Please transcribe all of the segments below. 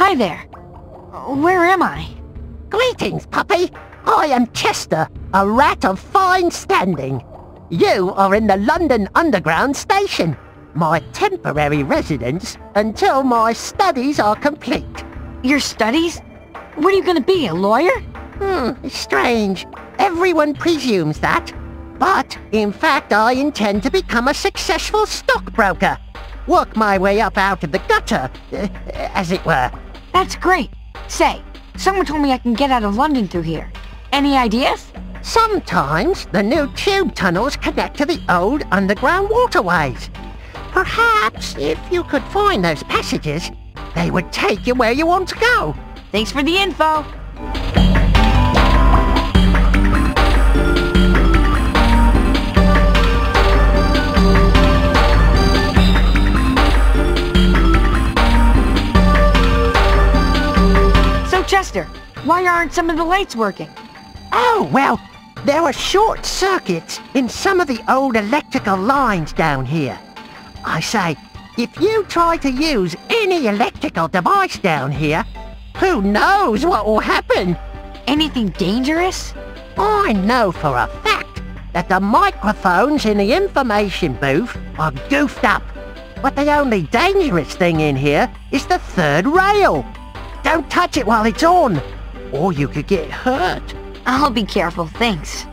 Hi there. Where am I? Greetings, puppy. I am Chester, a rat of fine standing. You are in the London Underground station, my temporary residence until my studies are complete. Your studies? What are you gonna be, a lawyer? Strange. Everyone presumes that. But, in fact, I intend to become a successful stockbroker. Work my way up out of the gutter, as it were. That's great. Say, someone told me I can get out of London through here. Any ideas? Sometimes the new tube tunnels connect to the old underground waterways. Perhaps, if you could find those passages, they would take you where you want to go. Thanks for the info. So, Chester, why aren't some of the lights working? Oh, well, there were short circuits in some of the old electrical lines down here. I say, if you try to use any electrical device down here, who knows what will happen? Anything dangerous? I know for a fact that the microphones in the information booth are goofed up. But the only dangerous thing in here is the third rail. Don't touch it while it's on, or you could get hurt. I'll be careful, thanks.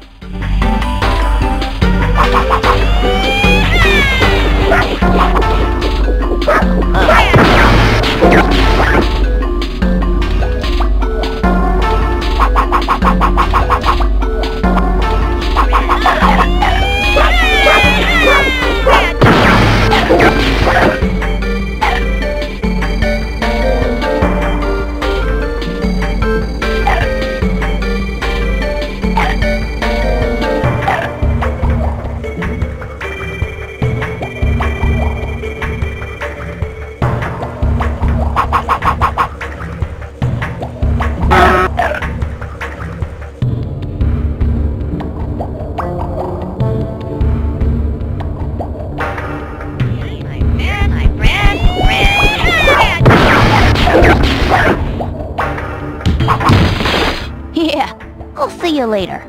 Yeah, I'll see you later.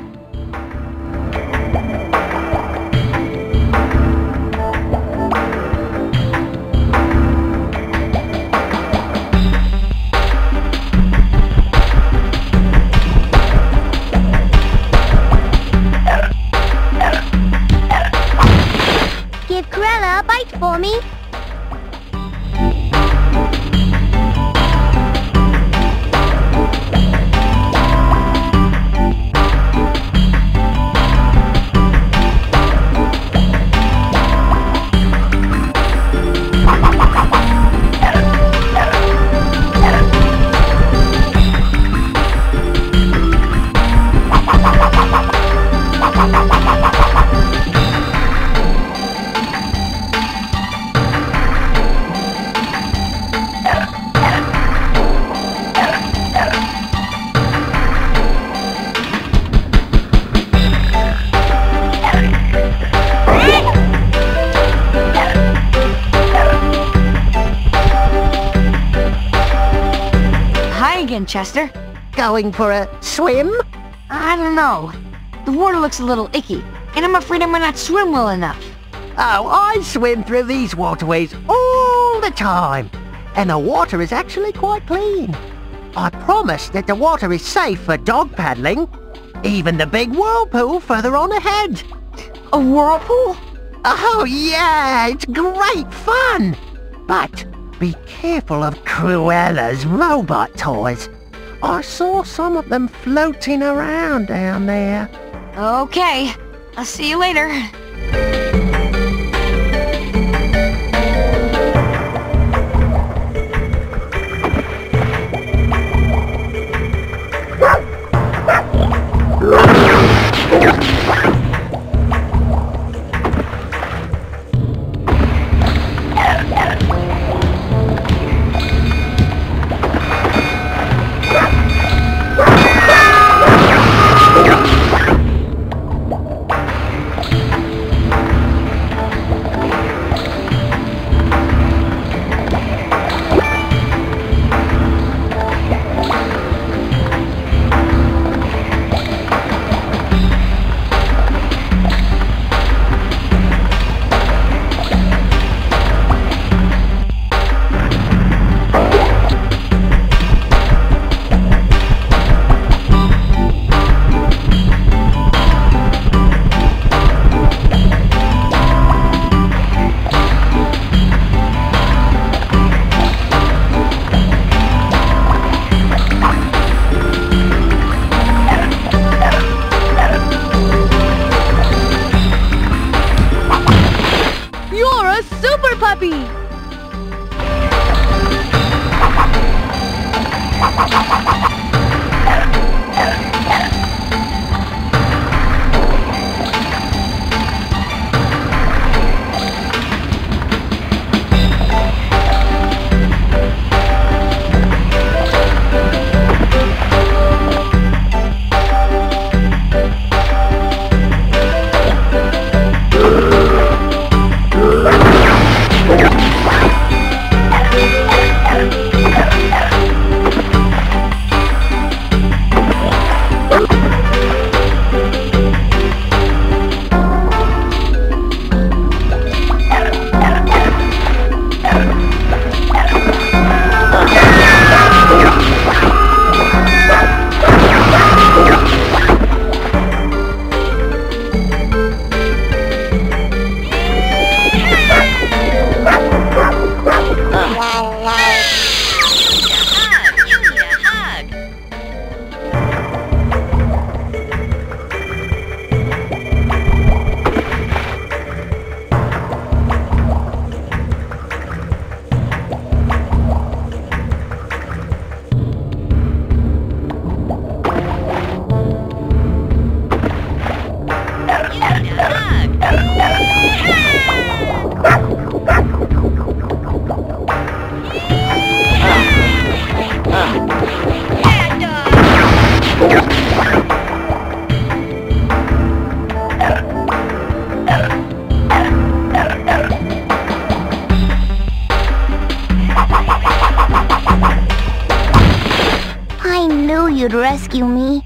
Give Corella a bite for me. Chester? Going for a swim? I don't know. The water looks a little icky, and I'm afraid I might not swim well enough. Oh, I swim through these waterways all the time, and the water is actually quite clean. I promise that the water is safe for dog paddling, even the big whirlpool further on ahead. A whirlpool? Oh yeah, it's great fun! But be careful of Cruella's robot toys. I saw some of them floating around down there. Okay, I'll see you later. be? I knew you'd rescue me.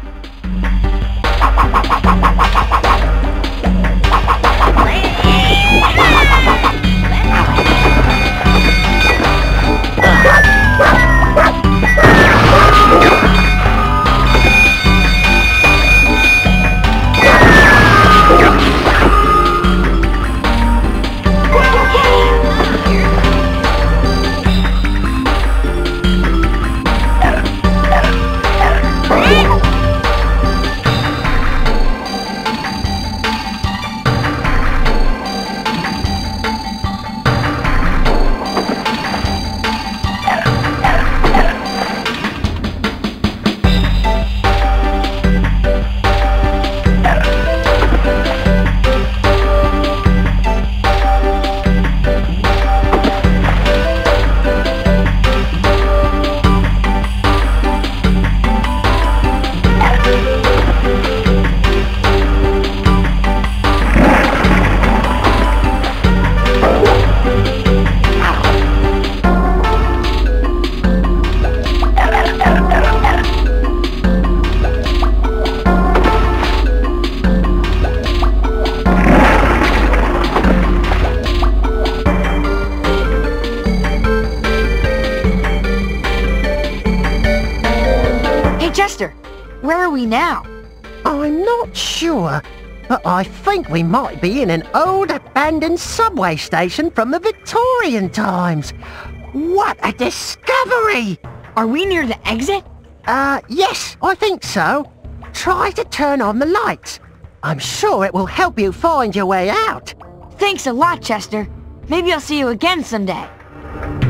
Chester, where are we now? I'm not sure, but I think we might be in an old abandoned subway station from the Victorian times. What a discovery! Are we near the exit? Yes, I think so. Try to turn on the lights. I'm sure it will help you find your way out. Thanks a lot, Chester. Maybe I'll see you again someday.